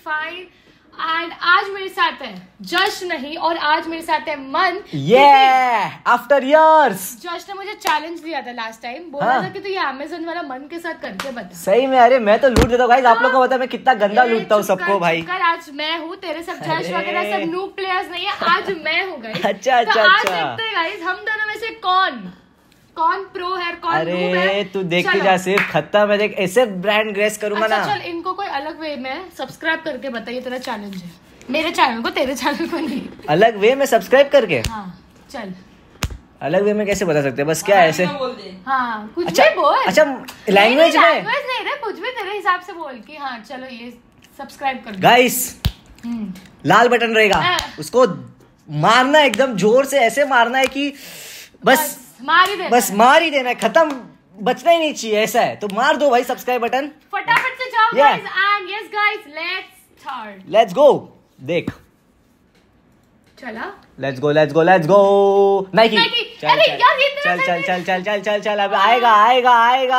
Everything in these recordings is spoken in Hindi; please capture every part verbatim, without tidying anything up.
फाइन। एंड आज मेरे साथ है जश नहीं, और आज मेरे साथ है मन। yeah, after years. जश ने मुझे चैलेंज दिया था लास्ट टाइम, बोला हाँ? था कि तू ये अमेज़न वाला मन के साथ करके बता। सही में, अरे मैं तो लूट देता हूँ गाइस, आप लोग को पता है मैं कितना गंदा लूटता हूँ सबको भाई। कर, आज मैं हूँ, तेरे सब जश वगैरह सब नूब प्लेयर्स नहीं है, आज मैं हूँ गाइस। अच्छा अच्छा तो आज अच्छा। देखते हैं गाइस हम दोनों में से कौन कौन प्रो है, कौन नूब है। अरे तू देखती जा, सिर्फ खत्ता मैं देख ऐसे ब्रांड ग्रेस करूंगा अच्छा, ना। चल इनको कोई अलग वे में सब्सक्राइब करके बता, ये तेरा चैलेंज है। मेरे चैनल को, तेरे चैनल को नहीं। अलग वे में सब्सक्राइब करके? हाँ चल। अलग वे में कैसे बता सकते हैं? बस क्या है ऐसे? हाँ कुछ अच्छा, भी बोल। अच्छा लैंग्वेज में? लैंग्वेज नहीं रे, कुछ भी तेरे हिसाब से बोल कि हाँ चलो ये सब्सक्राइब कर दो। गाइस लाल बटन रहेगा, उसको मारना एकदम जोर से, ऐसे मारना है कि बस मार ही देना, बस मार ही देना है, खत्म, बचना ही नहीं चाहिए, ऐसा है। तो मार दो भाई सब्सक्राइब बटन फटाफट से जाओ Yeah. Guys. And yes guys, let's start. Let's go. देख चला, let's go let's go let's go. Nike Nike. चल अरे चल यार, ये तेरा चल चल सही चल चल चल चल चल अब आएगा आएगा आएगा।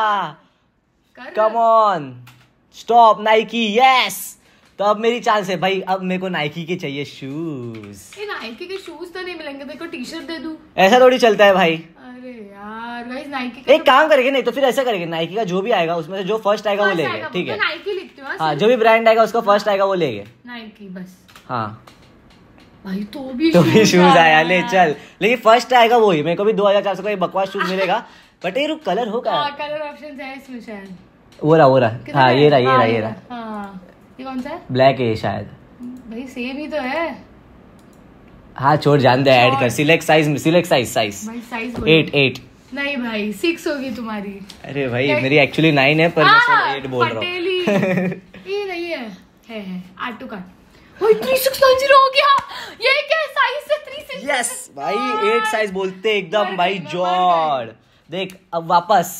कर come on stop Nike, yes. तो अब मेरी चांस है भाई, अब मेरे को नाइकी के चाहिए शूज। ये नाइकी के शूज तो नहीं मिलेंगे, देखो टी शर्ट दे दूं। ऐसा थोड़ी चलता है भाई। अरे यार गाइस, नाइकी का एक काम करेंगे, नहीं तो फिर ऐसा करेंगे, नाइकी का जो भी आएगा उसमें से जो फर्स्ट आएगा वो लेंगे, ठीक है? नाइकी लिखती हूँ हाँ, जो भी ब्रांड आएगा उसका फर्स्ट आएगा वो लेंगे। नाइकी बस। हाँ भाई तो भी तो भी शूज आया, आया ले चल। लेकिन फर्स्ट आएगा वो ही, मेरे को भी दो हजार चार सौ का बकवास शूज मिलेगा। बट ये रुक, कलर होगा, कलर ऑप्शन है इसमें शायद। वो रहा वो रहा। हाँ ये रहा ये रहा ये रहा। हाँ ये कौन सा है? ब्लैक है शायद। भाई सेम ही तो है। हाँ छोड़, जान दे, ऐड कर। Select size, select size size भाई साइज एट एट। नहीं भाई सिक्स होगी तुम्हारी। अरे भाई मेरी एक्चुअली नाइन है, पर मैं एट बोल रहा हूँ। ये नहीं है, है है आठ टू का। ओए थ्री सिक्स नाइन जीरो हो गया। ये क्या साइज है? Three six. यस भाई, एट साइज बोलते एकदम भाई जॉर्ड। देख अब वापस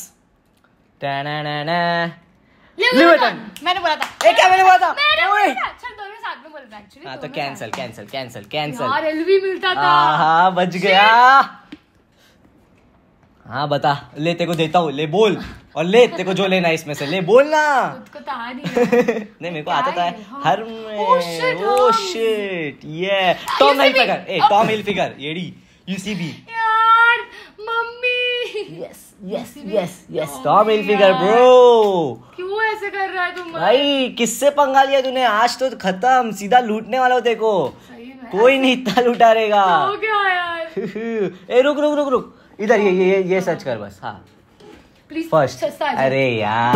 लिबर्टन। मैंने बोला था। ए क्या मैंने बोला था? मैंने बोला था। चल दोनों साथ में बोल रहे एक्चुअली। हाँ तो कैंसिल कैंसिल कैंसिल कैंसिल। यार एलवी मिलता था। हाँ बच गया। हाँ बता, ले तेरे को देता हूँ, ले बोल, और ले तेरे को जो लेना है इसमें से ले, बोल ना। खुद को तो आ नहीं है। नहीं मेरे को आता था हर में। Oh shit, ओह हाँ। शिट, ये Tom Hilfiger, a Tom Hilfiger, येडी यूसीबी। यार मम्मी। Yes yes yes yes Tom Hilfiger bro. क्यों ऐसे कर रहा है तुम भाई किससे पंगा लिया तूने? आज तो खत्म, सीधा लूटने वाला हो देखो। कोई नहीं इतना लुटा रहेगा। हो गया यार। ए रुक रुक रुक रुक, इधर ये ये ये सर्च कर बस। हाँ प्लीज फर्स्ट। अरे यार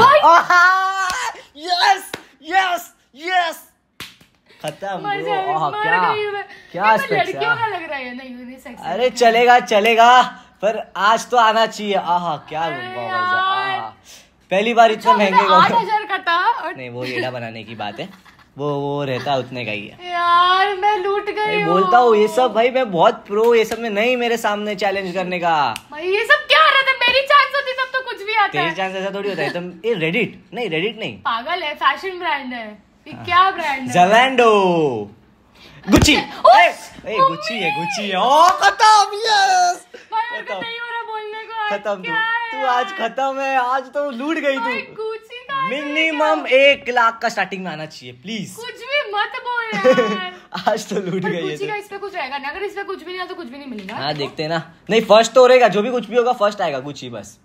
यस यस यस खत्म ब्रो। क्या क्या लड़कियों का लग रहा है। नहीं नहीं सेक्सी। अरे चलेगा चलेगा, पर आज तो आना चाहिए। आहा क्या आहा, पहली बार इतने महंगे आठ हजार का था और नहीं, वो येड़ा बनाने की बात है, वो वो रहता उतने का ही है। यार मैं लूट गई हूँ। बोलता हूँ ये सब भाई, मैं बहुत प्रो, ये सब में नहीं मेरे सामने चैलेंज करने का। भाई ये सब क्या रहा था? मेरी चांस होती तब तो कुछ भी आता तेरी है। चांस ऐसा थोड़ी होता है। तुम ये रेडिट नहीं, रेडिट नहीं, पागल है, फैशन ब्रांड है ये। क्या ब्रांड है? Zalando, Gucci. ए गुच्ची है, गुच्ची है। ओ खत्म, यस भाई मेरे को नहीं हो रहा बोलने को। आज खत्म। तू क्या है तू आज खत्म है, आज तो लूट गई भाई, तू। गुच्ची का मिनिमम एक लाख का स्टार्टिंग में आना चाहिए प्लीज। कुछ भी मत बोल यार। आज तो लूट पर गई है गुच्ची तू। का इस पे कुछ रहेगा ना? अगर इस पे कुछ भी नहीं है तो कुछ भी नहीं मिलेगा। हाँ देखते हैं ना। नहीं फर्स्ट तो रहेगा, जो भी कुछ भी होगा फर्स्ट आएगा गुच्ची बस।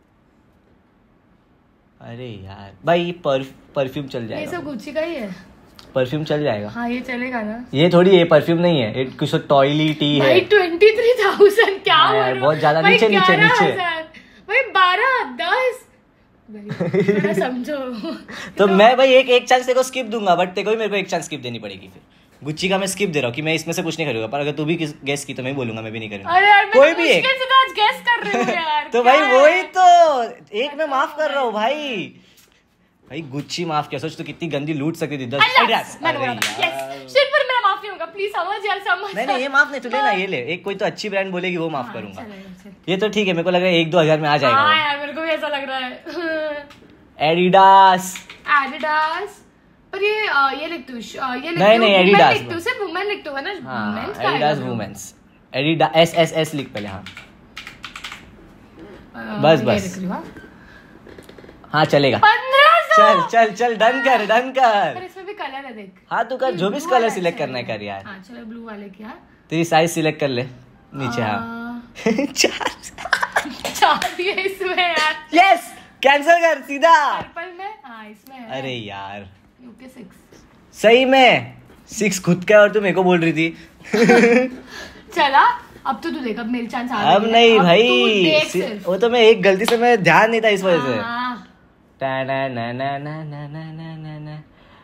अरे यार भाई पर, परफ्यूम चल ये जाएगा। सब गुच्ची का ही है। परफ्यूम चल जाएगा। हाँ ये चलेगा ना? ये थोड़ी, ये परफ्यूम नहीं है, ये कुछ टॉयली टी है। भाई ट्वेंटी थ्री थाउजेंड क्या हाँ हो यार, रहा? बहुत ज्यादा। भाई नीचे नीचे ग्यारह नीचे। हजार। भाई बारह दस। भाई थोड़ा समझो। तो मैं भाई एक एक चांस तेरे को स्किप दूंगा, बट तेरे को भी मेरे को एक चांस स्किप देनी पड़ेगी। फिर गुच्ची का मैं स्किप दे रहा हूँ कि मैं इसमें से कुछ नहीं करूंगा, पर अगर तू भी गेस की तो मैं बोलूंगा मैं भी नहीं करूंगा। अरे यार मैं कोई तो भी एक। मुश्किल से तो आज गेस कर रही हूँ यार। तो क्या भाई है? वही तो एक मैं माफ कर रहा हूँ भाई। भाई गुच्ची माफ किया, सोच तो कितनी गंदी लूट सकती थी। दस Adidas, मैंने बोला था। Yes, सिर्फ पर मेरा माफ नहीं होगा प्लीज, समझ यार समझ। नहीं नहीं ये माफ नहीं, तू लेना ये ले। एक कोई तो अच्छी ब्रांड बोलेगी वो माफ हाँ, करूंगा। चलेगा, चलेगा। ये तो ठीक है, मेरे को लग रहा है एक दो हजार में आ हाँ जाएगा। यार मेरे को भी ऐसा लग रहा है। एडिडास। एडिडास। पर ये आ, ये लिख तू, आ, ये लिख नहीं, तू, नहीं, women Adidas लिख तू, सिर्फ वुमेन लिख तू है ना? हाँ Men's का एडिडास आएगा women's. Adidas S S S लिख पहले। हाँ आ, बस, ये बस। लिख रही हूँ, हाँ। हाँ चलेगा। पंद्रह सौ। चल चल चल डन कर डन कर। पर इसमें भी कलर है है देख। हाँ तू कर, जो भी कलर सिलेक्ट करना है कर यार। हाँ चलो ब्लू वाले क्या, तेरी साइज सिलेक्ट कर ले नीचे। हाँ चार चार भी है इसमें यार। यस कैंसिल कर सीधा। पर्पल में हाँ इसमें है। अरे यार यूके सिक्स सही में सिक्स खुद का और तू मेरे को बोल रही थी। चला अब तो तू देख, अब मेरी चांस आ अब गई है। नहीं अब भाई तू देख सि- सिर्फ। वो तो मैं एक गलती से मैं ध्यान नहीं था इस वजह से। हाँ। टा ना ना ना ना ना ना ना ना ना।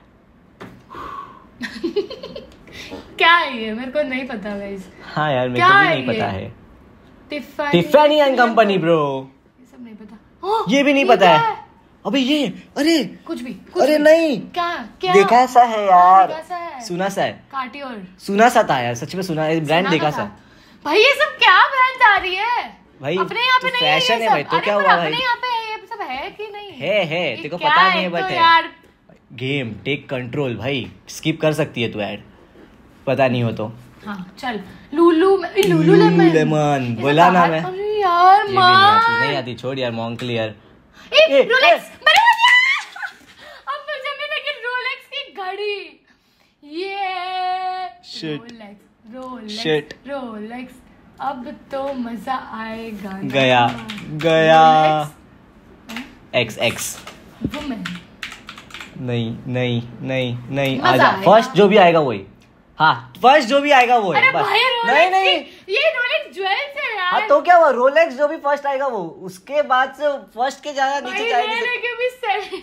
क्या है ये, मेरे को नहीं पता गाइस। हाँ यार मेरे क्या को भी है नहीं ये? पता है। Tiffany Tiffany and company bro. ये सब नहीं पता। ओह, ये भी नहीं ये पता क्या है। अबे ये अरे कुछ भी कुछ अरे भी। नहीं क्या क्या देखा सा है यार, देखा सा है। सुना सा है, कार्टियर सुना सा था यार, सच में सुना है, ब्रांड सुना देखा था। सा। भाई ये सब क्या ब्रांड आ रही है भाई अपने यहाँ पे तो नहीं है ये फैशन है सब। भाई, तो अरे क्या पर हुआ भाई? अपने यहाँ पे ये सब है कि नहीं? है है ये तेरे को क्या पता नहीं है तो बट है। यार गेम टेक कंट्रोल भाई, स्किप कर सकती है तू ऐड, पता नहीं हो तो। हाँ चल लूलू लूलू लेमन लेमन बोला ना मैं। अरे यार ये भी नहीं मार आती, नहीं आती, छोड़ यार मॉन्क्लियर। ए ए, रोलेक्स मैंने बोल दिया। अब मुझे मिला कि रोलेक्स की घड़ी। ये Shit. Rolex Rolex Shit. Rolex अब तो मजा आएगा ना। गया गया रोलेक्स, एक्स एक्स वुमेन नहीं नहीं नहीं नहीं मजा आजा, आएगा। फर्स्ट जो भी आएगा वही। हाँ फर्स्ट जो भी आएगा वो है अरे बस। भाई नहीं रोलेक्स नहीं की- ये रोलेक्स ज्वेल्स है यार। हाँ तो क्या हुआ, रोलेक्स जो भी फर्स्ट आएगा वो, उसके बाद से फर्स्ट के ज्यादा भाई नीचे जाएगी। लेने के भी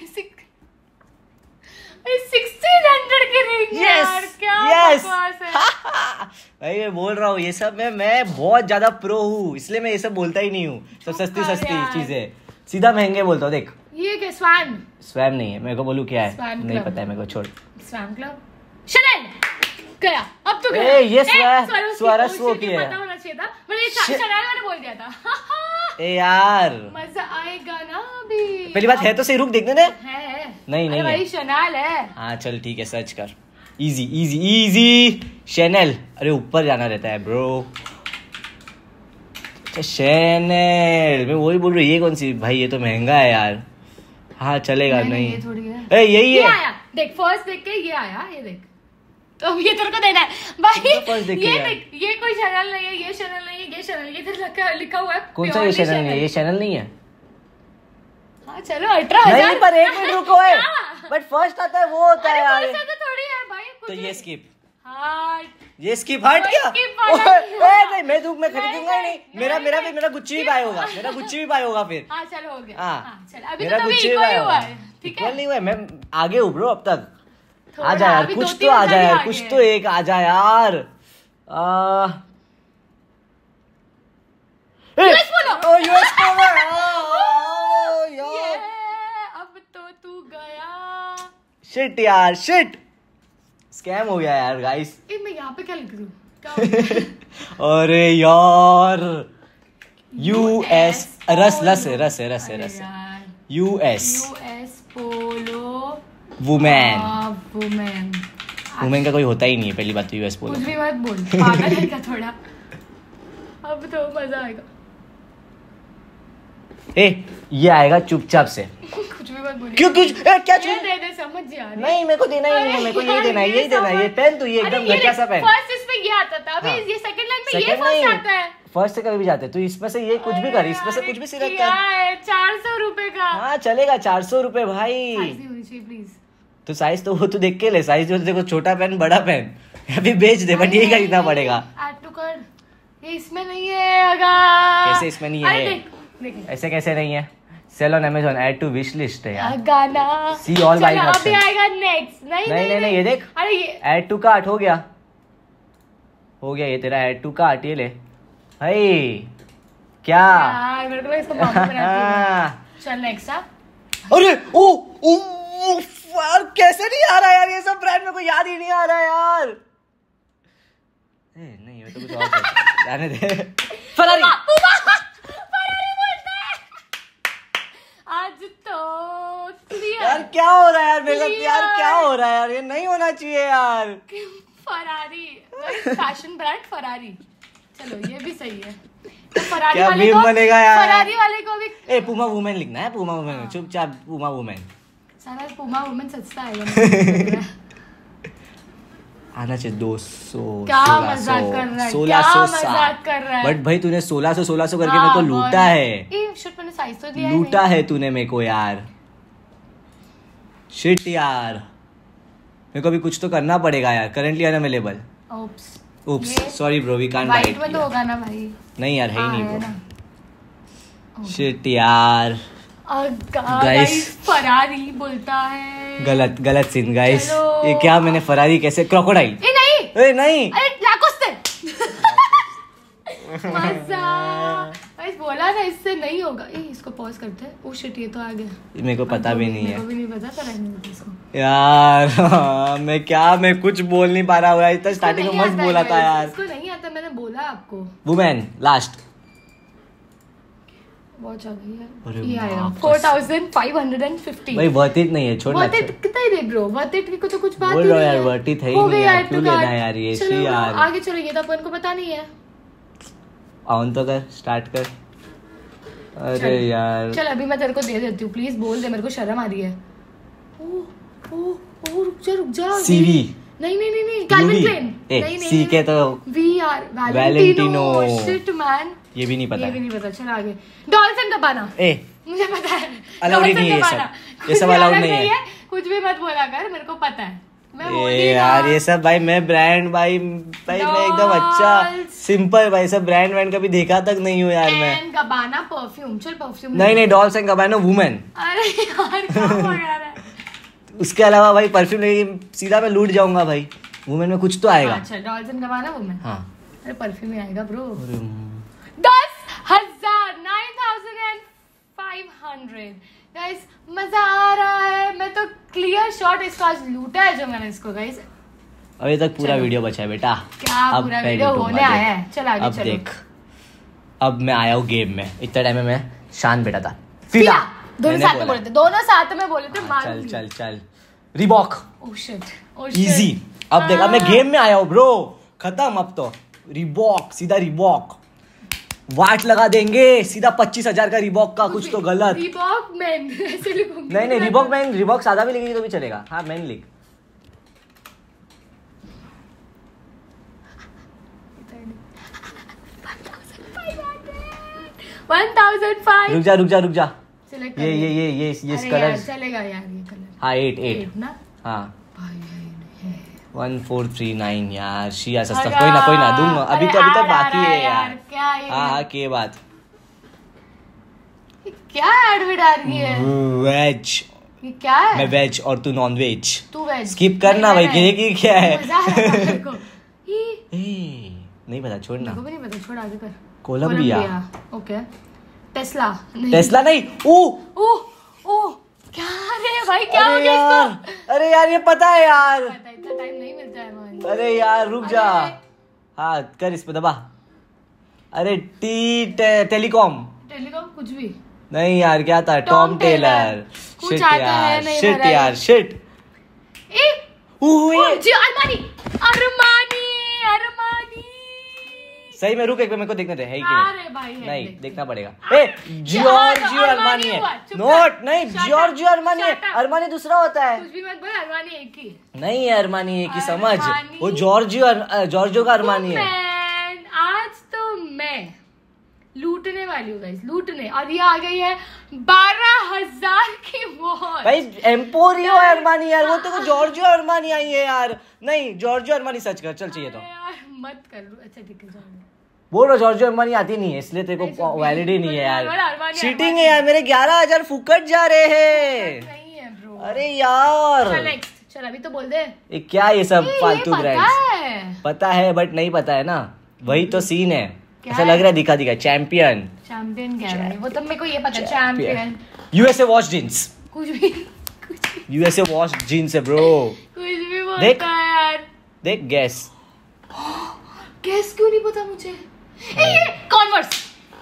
सिक्सटीन हंड्रेड के रेंज यार, क्या यस बकवास है। भाई मैं बोल रहा हूँ ये सब में मैं बहुत ज्यादा प्रो हूँ, इसलिए मैं ये सब बोलता ही नहीं हूँ, सब चुप सस्ती कर सस्ती यार। चीजें सीधा महंगे बोलता हूँ। देख ये क्या स्वैन स्वैम नहीं है, मेरे को बोलूँ क्या है Swan नहीं Club। पता है मेरे को, छोड़। स्वैन क्लब शनेल गया अब तो गया। ए, ये ए, स्वा- स्वरों स्वरस की वो OCD की है। पता होना चाहिए था, मैंने ये Shit। शनेल मैंने बोल दिया था। ए यार मजा आएगा ना अभी। पहली बात है तो सही, रुक देखने दे। है है नहीं, नहीं अरे है। भाई शनेल है। हाँ चल ठीक है, सर्च कर। इजी इजी इजी शैनल, अरे ऊपर जाना रहता है ब्रो। अच्छा शैनल, मैं वही बोल रही हूँ, ये कौन सी भाई, ये तो महंगा है यार। हाँ चलेगा नहीं, नहीं, ये थोड़ी है। ए यही ये है। आया देख, फर्स्ट देख के ये आया, ये देख तो अब ये तेरे को देना है भाई। तुम तो first देख के ये यार। देख, ये कोई चैनल नहीं है, ये चैनल नहीं है, ये चैनल, ये तेरे लिखा लिखा हुआ है कौन सा ये purely चैनल नहीं है, ये चैनल नहीं है। हाँ चलो अठारह हजार। नहीं पर एक मिनट रुको है, क्या? बट फर्स्ट आता है वो होता अरे है यार। वैसा तो थोड़ी है भाई, कुछ तो ये भी। स्किप, हाँ ये स्किप हट कोई गया। skip वाला ओए, नहीं ओए, है। नहीं मैं दूं, मैं खरीदूंगा ही नहीं। नहीं, मेरा नहीं, मेरा नहीं। भी मेरा गुच्ची भी बाय होगा, मेरा गुच्ची भी बाय होगा फिर। हाँ चलो हो गया। हाँ हाँ चल अभी मेरा तो तभी गुच्ची भी इक्वल बाय ही हुआ होगा। है, ठीक इक्वल है। नहीं हुआ है, मैं आगे हूँ ब्रो अब तक। थोड़ा, आ जा यार, अभी कुछ दो तो तीन आ हजार जा ही यार, आगे कुछ है। तो एक आ जा यार। आ, ए, यूएस पोलो। ओ यूएस पोलो, ओ, ये, यार अब तो तू गया। शिट यार शिट, स्कैम हो गया यार गाइस। ए मैं यहाँ पे क्या लिख दूँ? क्या हो गया? अरे यार यूएस रस रस है रस है रस है अरे रस है यार, US US Polo women. Women. Women का कोई होता ही नहीं है, पहली बात तो यूएस कुछ पोलो। भी मत बोल, पागल है क्या थोड़ा। अब तो मजा आएगा। ए ये आएगा चुपचाप से। कुछ भी मत बोल। क्यों कुछ ए, क्या ये चुप? दे दे, समझ जा रही। नहीं मेरे को देना ही नहीं है, मेरे को यही देना है, यही देना है, ये पेन तू ये एकदम घटिया सा पेन। फर्स्ट इसमें ये आता था, अभी हाँ। ये सेकंड लाइन में ये सेकंड फर्स्ट नहीं, आता है। फर्स्ट से कभी भी जाते, तू इसमें से ये कुछ भी कर, इसमें से कुछ भी सिलेक्ट क्या कर। है चार सौ रुपए का। हाँ चलेगा, चार सौ रुपए भाई। साइज नहीं होनी चाहिए प्लीज। तो साइज तो वो तू देख के ले, साइज जो देखो छोटा पेन बड़ा पेन अभी बेच दे, बट यही खरीदना पड़ेगा। ऐड टू कार्ट ये इसमें नहीं है अगा। कैसे इसमें नहीं है? अरे देख देख ऐसे कैसे नहीं है? Sale on Amazon, add to wish list है यार। गाना See all buying चलो, अभी options. आएगा नेक्स्ट। नहीं नहीं नहीं नहीं, ये देख, अरे ये ऐड टू कार्ट हो गया, हो गया ये तेरा ऐड टू कार्ट, ये ले भाई। क्या यार मेरे को लगा इसको मामा बनाती है। हाँ। चल नेक्स्ट आ। अरे ओ ओ ओ, यार कैसे नहीं आ रहा यार, ये सब ब्रांड मेरे को याद ही नहीं आ रहा यार। ए, नहीं ये तो कुछ और है, जाने दे। फरारी फरारी बोलते हैं। आज तो clear। यार क्या हो रहा है यार मेरे साथ Clear। यार, क्या हो रहा है यार, ये नहीं होना चाहिए यार। Ferrari fashion brand Ferrari. चलो ये भी सही है। तो फरारी क्या वाले meme को बनेगा यार। फरारी वाले को भी ए पुमा वुमेन लिखना है, पुमा वुमेन, चुपचाप पुमा वुमेन। सारा पुमा वुमेन सस्ता आएगा मुझे लग रहा है। आना चाहिए दो सौ क्या सोलह मजाक सौ कर रहा है, सोलह क्या सौ मजाक कर रहा है। बट भाई तूने सोलह सौ सोलह सौ करके हाँ, मेरे को लूटा बहुत- है ए, shit, मैंने साइज तो दिया है लूटा नहीं। है तूने मेरे को यार शिट यार मेरे को अभी कुछ तो करना पड़ेगा यार करंटली अनअवेलेबल Oops. उप्स ये sorry bro we can't wait right में तो होगा ना भाई। नहीं यार है ही हाँ, नहीं है ब्रो ना। शिट यार गाइस Guys. फरारी बोलता है। गलत गलत सीन गाइस चलो। ये क्या मैंने फरारी कैसे क्रोकोडाइल ए नहीं ए नहीं अरे लाकोस्टे मजा गाइस बोला ना इससे नहीं होगा। ए इसको पॉज करते हैं। ओ शिट ये तो आ गया। मेरे को पता भी नहीं मेरे है को भी नहीं पता था नहीं इसको। यार मैं क्या मैं कुछ बोल नहीं पा रहा हूँ इतना स्टार्टिंग में नहीं मस्त आता बोला है था guys, यार इसको नहीं आता मैंने बोला आपको। वुमेन लास्ट बहुत ज्यादा अरे यार ये आया वापस। Four thousand five hundred and fifty. भाई वर्थ इट नहीं है छोड़ वर्थ इट कितना ही दे ब्रो वर्थ इट की को तो कुछ बात बोल ही रहा हूँ नहीं यार, है। worth it है ही हो नहीं गया यार, add to क्यों लेना cart। है यार ये, चलो शी bro, यार। आगे चलो ये तो अपन को पता नहीं है। ऑन तो कर स्टार्ट कर अरे चल। यार चल अभी मैं तेरे को दे देती हूँ प्लीज बोल दे मेरे को शर्म आ रही है। ओ ओ ओ रुक जा रुक जा। सीवी नहीं नहीं नहीं नहीं कैल्विन क्लेन ए नहीं नहीं सी के तो we are Valentino. Valentino shit man ये भी नहीं पता ये भी है नहीं पता चल आगे डॉल्फिन का पाना ए मुझे पता है Allowed ही डॉल्फिन नहीं है का ये पाना। सब। ये सब कुछ भी allowed अलग नहीं है। कुछ भी मत बोला कर मेरे को पता है मैं बोल ए दी ना। यार ये सब भाई मैं ब्रांड भाई भाई मैं एकदम अच्छा Dolls। सिंपल भाई सब ब्रांड ब्रांड कभी देखा तक नहीं हूँ यार मैं एंड गबाना परफ्यूम चल परफ्यूम नहीं नहीं डॉल्स एंड गबानो वुमेन अरे यार क्या हो रहा है। उसके अलावा भाई परफ्यूम नहीं सीधा मैं लूट जाऊंगा भाई वुमेन में कुछ तो आएगा अच्छा डॉल्फिन गबाना वुमेन हाँ अरे परफ्यूम ही आएगा ब्रो। अरे, दस हजार nine thousand and five hundred guys मजा आ रहा है। मैं तो क्लियर शॉट इसको आज लूटा है जो मैंने इसको गाइस। अभी तक पूरा चलो। वीडियो बचा है बेटा क्या अब पूरा मैं वीडियो लूटूंगा, होने देख। आया है चल आगे अब चलो। देख अब मैं आया हूँ गेम में इतना टाइम में मैं शान बेटा था फिला फिला दोनों मैंने साथ में बोला। बोले थे दोनों साथ में बोले थे हाँ, मान चल ली। चल चल Reebok oh shit oh easy अब देख अब मैं गेम में आया हूँ ब्रो खत्म अब तो रिबॉक सीधा रिबॉक वाट लगा देंगे सीधा पच्चीस हजार का रिबॉक का कुछ तो गलत रिबॉक मैन ऐसे लिखूंगी नहीं नहीं रिबॉक मैन रिबॉक सादा भी लिखेगी तो भी चलेगा हाँ मैन लिख वन थाउजेंड फाइव रुक जा रुक जा रुक जा सिलेक्ट ये ये ये ये ये अरे कलर यार, चलेगा यार ये कलर हाँ एट एट एट ना हाँ भाई भाई है। वन फोर थ्री नाइन यार शिया सस्ता अरे कोई ना कोई ना दूंगा अभी अरे तो अभी तो यार, बाकी यार, है यार, यार क्या ये हाँ हाँ के बात ये क्या एडवर्ट आ रही है वेज ये क्या है मैं वेज और तू नॉन वेज तू वेज स्किप करना भाई नहीं, कि क्या है मजा आ रहा है मेरे को ये ए, नहीं पता छोड़ना मेरे को भी नहीं पता छोड़ आगे कर कोलंबिया ओके टेस्ला नहीं टेस्ला नहीं ओ ओह ओह क्या रे भाई क्या हो अरे गया यार इसको अरे यार ये पता है यार पता है, इतना टाइम नहीं मिलता है मान अरे यार रुक जा अरे। हाँ कर इस पे दबा अरे टी टे, टेलीकॉम टेलीकॉम कुछ भी नहीं यार क्या था टॉम टॉम टेलर। टेलर कुछ शिट आता है, यार नहीं शिट भरा है। यार शिट ए ओह ओह, जी अरमानी अरमानी अरमानी सही में रुक एक बार मेरे को देखने दे है ही कि नहीं अरे भाई है, नहीं देख। देखना पड़ेगा ए जियोर्जियो अरमानी अरमानी है हुआ, चुप नोट कर। नहीं Shut up, जियोर्जियो अरमानी है shut up। अरमानी दूसरा होता है कुछ भी मत बोल अरमानी एक ही नहीं है अरमानी है कि समझ अरमानी। वो जॉर्जियो अर- जॉर्जियो का अरमानी है मैन आज तो मैं लूटने वाली हूँ गाइस लूटने और ये आ गई है बारह हजार की वॉच भाई एम्पोरियो अरमानी यार वो तो को जॉर्जियो अरमानी आई है यार नहीं जॉर्जियो अरमानी सर्च कर चल चाहिए तो यार मत कर अच्छा ठीक है जाओ बोल रहा जॉर्जियो अरमानी आती नहीं है इसलिए तेरे नहीं, को सब वैलिड ही नहीं है बोल रहा, यार अरमानी, चीटिंग अरमानी। है यार मेरे ग्यारह हजार फुकट जा रहे हैं नहीं है ब्रो अरे यार चल नेक्स्ट चल अभी तो बोल दे ये क्या ये सब ए, ये फालतू पता ब्रांड्स है पता है बट नहीं पता है ना वही तो सीन है क्या ऐसा है? लग रहा है दिखा दिखा चैंपियन चैंपियन क्या है वो तो मेरे को ये पता है चैंपियन यूएसए वॉच जींस कुछ भी कुछ भी यूएसए वॉच जींस है ब्रो कुछ भी देख। बोलता है यार देख गैस कैस क्यों नहीं पता मुझे ए ये कॉन्वर्स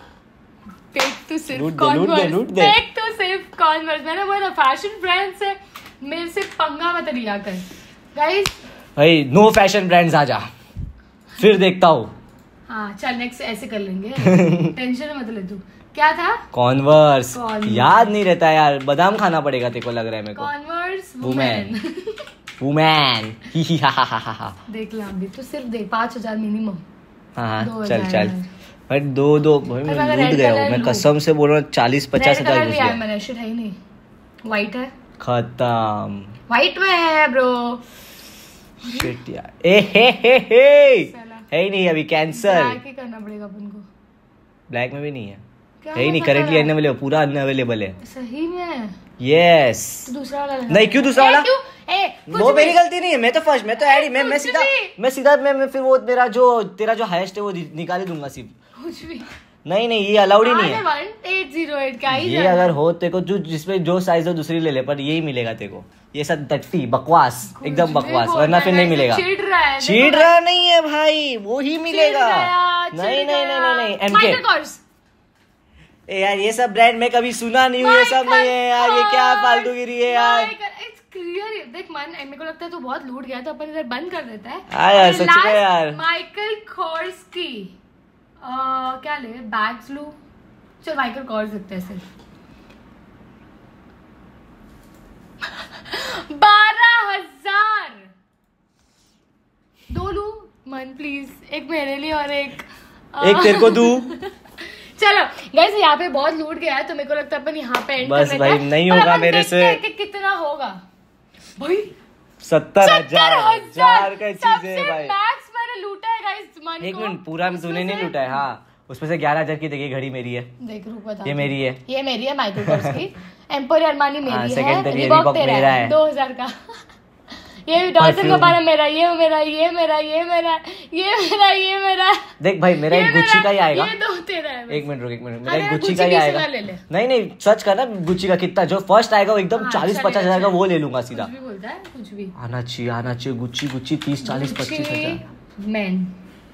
देख तो सिर्फ लूट दे, लूट दे, कॉन्वर्स लूट दे। देख तो सिर्फ कॉन्वर्स मैंने बोला फैशन ब्रांड से मेरे से पंगा मत लिया कर गाइस भाई नो फैशन ब्रांड्स आ जा फिर देखता हूँ हाँ चल नेक्स्ट ऐसे कर लेंगे टेंशन मत ले तू क्या था कॉन्वर्स Converse। याद नहीं रहता यार बादाम खाना पड़ेगा तेरे को लग रहा है मेरे को कॉन्वर्स Woman। वुमेन वुमैन ही ही हा हा हा हा हा। देख ला अभी तो सिर्फ देख पाँच हजार मिनिमम। हाँ दो चल हजार चल है। भाई दो दो भाई मैं अगर लूट red गया color हूँ मैं लूँ। कसम से बोल रहा हूँ चालीस पचास रेड हजार कलर घुस लिया है गया मैंने, शिट है ही नहीं। व्हाइट है, खत्म व्हाइट में है ब्रो। शिट यार ए हे हे हे साला। है ही नहीं अभी कैंसर ब्लैक ही करना पड़ेगा अपन को। ब्लैक में भी नहीं है क्या है ही नहीं पता करेंटली है? अनअवेलेबल पूरा अनअवेलेबल है सही में यस तो दूसरा वाला लेना नहीं, क्यों दूसरा ए, वाला? क्यों? ए, कुछ वो मेरी भी। गलती नहीं है मैं तो फर्स्ट मैं तो ऐड ही मैं मैं कुछ सीधा भी। मैं सीधा मैं, मैं फिर वो तेरा जो तेरा जो हाईएस्ट है वो निकाल ही दूंगा सिर्फ कुछ भी। नहीं नहीं ये अलाउड ही नहीं है वन एट जीरो एट का ही ये जाना। अगर हो तेरे को जो जिसमें जो साइज हो दूसरी ले ले पर यही मिलेगा तेरे को ये सब दट्टी बकवास कुछ एकदम भी बकवास बोल वरना रहा फिर है, नहीं ऐसे मिलेगा चीड़ रहा है चीड़ देखो। रहा नहीं है भाई वो ही मिलेगा गया, चिढ़ नहीं नहीं नहीं नहीं नहीं गया। MK Michael Kors। ए यार ये सब ब्रांड मैं कभी सुना नहीं हूँ ये सब नहीं है यार ये क्या फालतूगिरी है यार इट्स क्लियर देख मन मेरे को लगता है तू बहुत लूट गया तो अपन इधर बंद कर देता है। हाँ यार, सच में यार। माइकल कॉर्स की अह, क्या ले बैग्स लू चल माइकल कॉर्स दिखते हैं सिर्फ बारह हजार दो लू मन प्लीज एक मेरे लिए और एक अह, एक तेरे को दूं चलो गैस यहाँ पे बहुत लूट गया है तो मेरे को लगता है अपन यहाँ पे एंड बस कर भाई, देते हैं। नहीं पर होगा अपन मेरे देखते से। हैं कि कितना होगा भाई सत्तर सत्तर हजार हजार हजार का चीज सबसे है भाई मैक्स मैंने लूटा है गाइस मन एक को। मिनट पूरा उसमें तूने नहीं से- लूटा है हाँ उसमें से ग्यारह हजार की देखिए घड़ी मेरी है देख रुक बता ये मेरी है ये मेरी है माइकल कॉर्स की एम्पोरियो अरमानी हाँ, मेरी second है तेरी है, रिबॉक Reebok तेरा मेरा है है। दो हजार का ये डॉल्फिन Perfume। का पाना मेरा ये मेरा ये मेरा ये मेरा ये मेरा ये मेरा देख भाई मेरा ये एक गुच्ची मेरा, का ही आएगा ये दो तेरा है बस। एक मिनट रुक एक मिनट मेरा अरे एक यार, गुच्ची का ही की आएगा सिला ले ले। नहीं नहीं सच का ना गुच्ची का कितना जो फर्स्ट आएगा वो एकदम हाँ, चालीस चलेगा, पचास हजार का चलेगा। वो ले लूंगा सीधा कुछ भी बोलता है कुछ भी आना चाहिए आना चाहिए गुच्ची गुच्ची तीस चालीस पच्चीस हजार मैन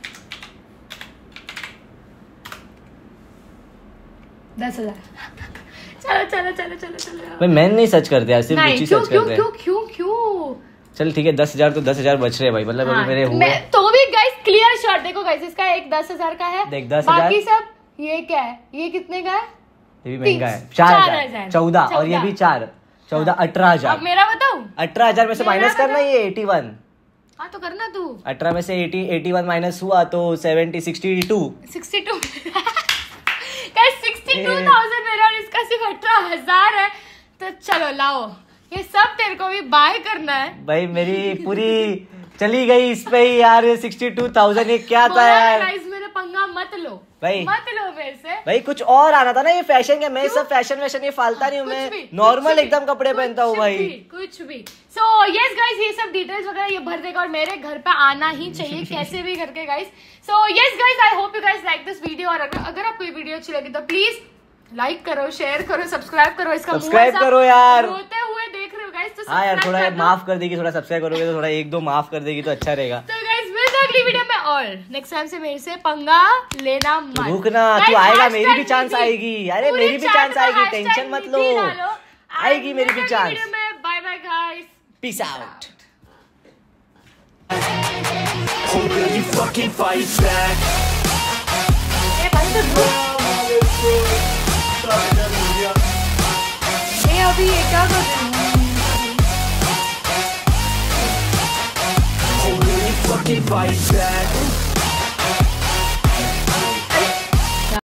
दस हजार चलो चलो चलो चलो चलो भाई मैन नहीं सर्च करते यार सिर्फ नहीं गुच्ची क्यों सर्च क्यों करते क्यों हैं क्यों क्यों चल ठीक है दस हजार तो दस हजार बच रहे हैं भाई मतलब हाँ, अभी मेरे हुए मैं- तो भी गाइस क्लियर शॉट देखो गाइस इसका एक दस हजार का है देख, दस हजार। बाकी सब ये क्या है ये कितने का है ये भी महंगा है तीस, चार चार हजार हजार। चौदह और ये चौदह। भी चार चौदह अठारह अब हजार मेरा बताऊं अठारह हजार में से मेरा माइनस करना बताओ। ये एटी वन हाँ तो करना तू अठारह में से एटी एटी वन माइनस हुआ तो seventy sixty two sixty two guys sixty two thousand मेरा और इसका सिर्फ अठारह हजार है तो चलो लाओ ये सब तेरे को भी बाय करना है भाई मेरी पूरी चली गई इस पे ही यार सिक्सटी टू थाउजेंड ये क्या था बोला यार गाइस मेरे पंगा मत लो भाई। मत लो मेरे से भाई कुछ और आना था ना ये फैशन का मैं सब फैशन वैशन ये फालता नहीं हूँ कुछ मैं भी, नॉर्मल कुछ एकदम भी, कपड़े पहनता हूँ कुछ भाई भी, कुछ भी सो यस गाइस ये सब डिटेल्स वगैरह ये भर देगा और मेरे घर पे आना ही चाहिए कैसे भी करके guys so yes guys I hope you guys like this video और अगर, अगर आपको ये वीडियो अच्छी लगी तो प्लीज लाइक करो शेयर करो सब्सक्राइब करो इसका मुंह सब्सक्राइब ऐसा करो यार। रोते हुए देख रहे हो गाइस तो हाँ यार subscribe थोड़ा कर दो। माफ कर देगी थोड़ा सब्सक्राइब करोगे तो थोड़ा एक दो माफ कर देगी तो अच्छा रहेगा तो गाइस मिलते हैं अगली वीडियो में और नेक्स्ट टाइम से मेरे से पंगा लेना मत रुकना Guys, तू आएगा hashtag मेरी भी चांस निधि। आएगी अरे पूरे मेरी भी chat चांस में आएगी hashtag टेंशन मत लो निधि डालो। आएगी मेरी भी मिलते हैं चांस अगली वीडियो में bye bye guys peace out Who really fucking fights back? ये बंद करो ये अभी ये क्या कर रहे हो Who really fucking fights back?